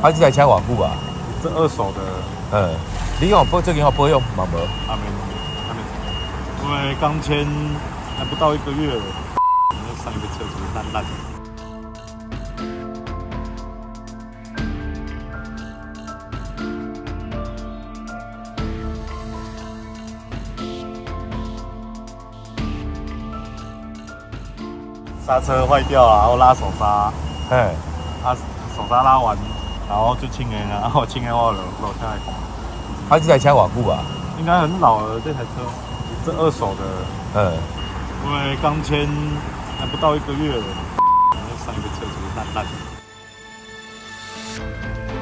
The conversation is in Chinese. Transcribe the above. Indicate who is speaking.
Speaker 1: 这台车偌久啊？
Speaker 2: 这二手的。
Speaker 1: 你有最近有保养嘛无？
Speaker 2: 还没，因为刚签还不到1个月了，上一个车子烂烂的。刹车坏掉了，然后拉手刹，手刹拉完，然后就清烟了，然后清烟我楼下来。
Speaker 1: 这台车偌久啊？
Speaker 2: 应该很老了，这台车，这二手的。因为刚签还不到1个月了，上一个车子烂烂的。